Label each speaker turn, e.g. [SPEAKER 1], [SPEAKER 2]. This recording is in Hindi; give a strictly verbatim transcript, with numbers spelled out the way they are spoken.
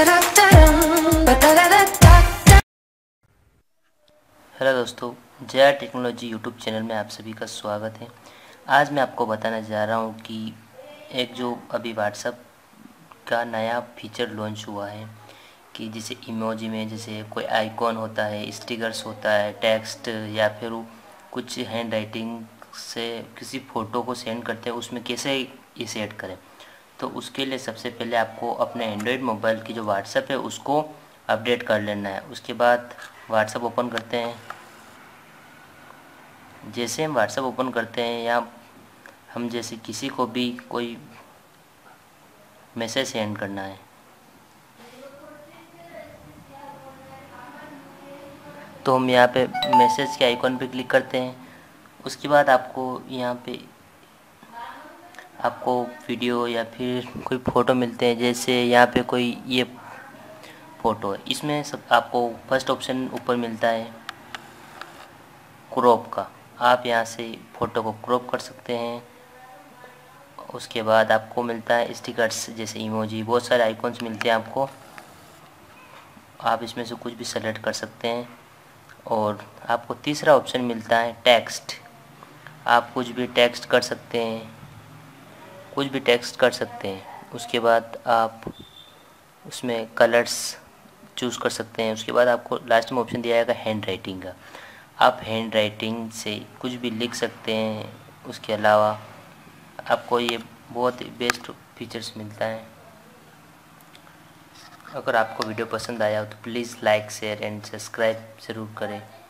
[SPEAKER 1] हेलो दोस्तों, J R technology YouTube channel में आप सभी का स्वागत है। आज मैं आपको बताने जा रहा हूँ कि एक जो अभी व्हाट्सएप का नया फीचर लॉन्च हुआ है कि जैसे इमोजी में जैसे कोई आइकॉन होता है, स्टिकर्स होता है, टेक्स्ट या फिर वो कुछ हैंड राइटिंग से किसी फ़ोटो को सेंड करते हैं, उसमें कैसे ये सेट करें। तो उसके लिए सबसे पहले आपको अपने एंड्रॉयड मोबाइल की जो व्हाट्सएप है उसको अपडेट कर लेना है। उसके बाद व्हाट्सएप ओपन करते हैं। जैसे हम व्हाट्सएप ओपन करते हैं या हम जैसे किसी को भी कोई मैसेज सेंड करना है तो हम यहाँ पे मैसेज के आइकॉन पे क्लिक करते हैं। उसके बाद आपको यहाँ पे आपको वीडियो या फिर कोई फ़ोटो मिलते हैं। जैसे यहाँ पे कोई ये फ़ोटो है, इसमें सब आपको फर्स्ट ऑप्शन ऊपर मिलता है क्रॉप का। आप यहाँ से फ़ोटो को क्रॉप कर सकते हैं। उसके बाद आपको मिलता है स्टिकर्स, जैसे इमोजी, बहुत सारे आइकॉन्स मिलते हैं आपको। आप इसमें से कुछ भी सेलेक्ट कर सकते हैं। और आपको तीसरा ऑप्शन मिलता है टेक्स्ट। आप कुछ भी टेक्स्ट कर सकते हैं कुछ भी टेक्स्ट कर सकते हैं। उसके बाद आप उसमें कलर्स चूज़ कर सकते हैं। उसके बाद आपको लास्ट में ऑप्शन दिया जाएगा हैंड राइटिंग का। आप हैंड राइटिंग से कुछ भी लिख सकते हैं। उसके अलावा आपको ये बहुत ही बेस्ट फीचर्स मिलता है। अगर आपको वीडियो पसंद आया हो तो please like, share and subscribe ज़रूर करें।